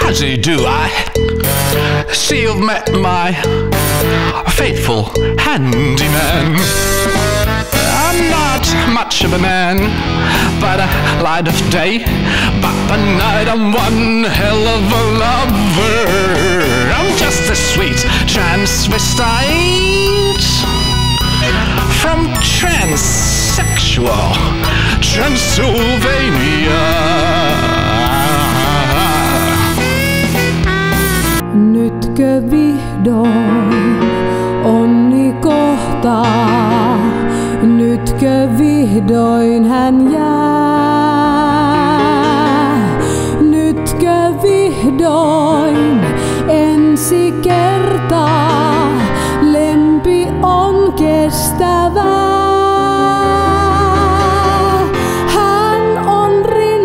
do I see you've met my faithful handyman? I'm not much of a man by the light of day, but by night I'm one hell of a lover. I'm just a sweet transvestite from transsexual Transylvania. Nytkö vihdoin onni kohtaa? Nytkö vihdoin hän jää? Nytkö vihdoin ensi kertaa lempi on kestävää? Hän on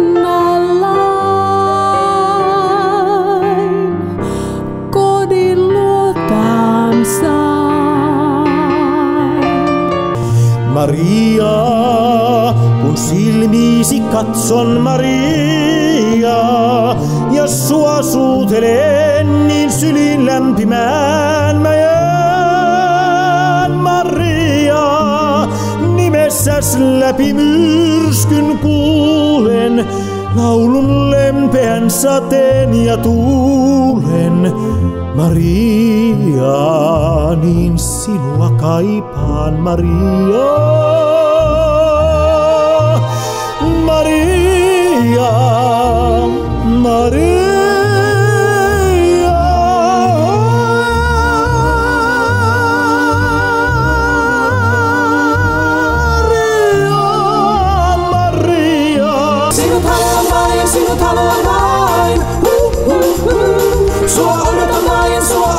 rinnallain kodin luotaan Maria, kun silmiisi katson Maria, ja sua suutelen, niin sylin lämpimään mä jään. Maria, nimessäs läpi myrskyn kuulen, laulun lempeän sateen ja tuulen. Maria, niin sinua kaipaan, Maria. Maria, Maria. Sinut haluan vain, sua odotan vain,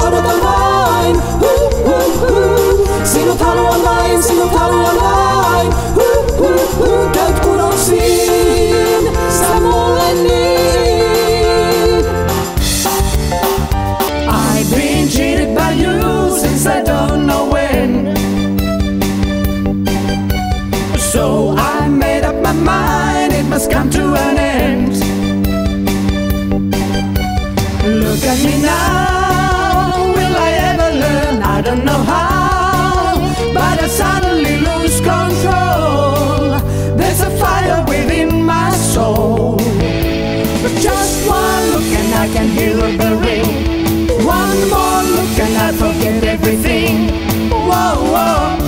sinut haluan vain, käyt kun on siin, sä mulle niin. I've been cheated by you since I don't know when, so I made up my mind, it must come to an end. Look at me now, will I ever learn? I don't know how, but I suddenly lose control. There's a fire within my soul. But just one look and I can hear the ring. One more look and I forget everything. Whoa, whoa.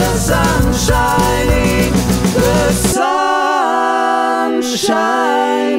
Shine.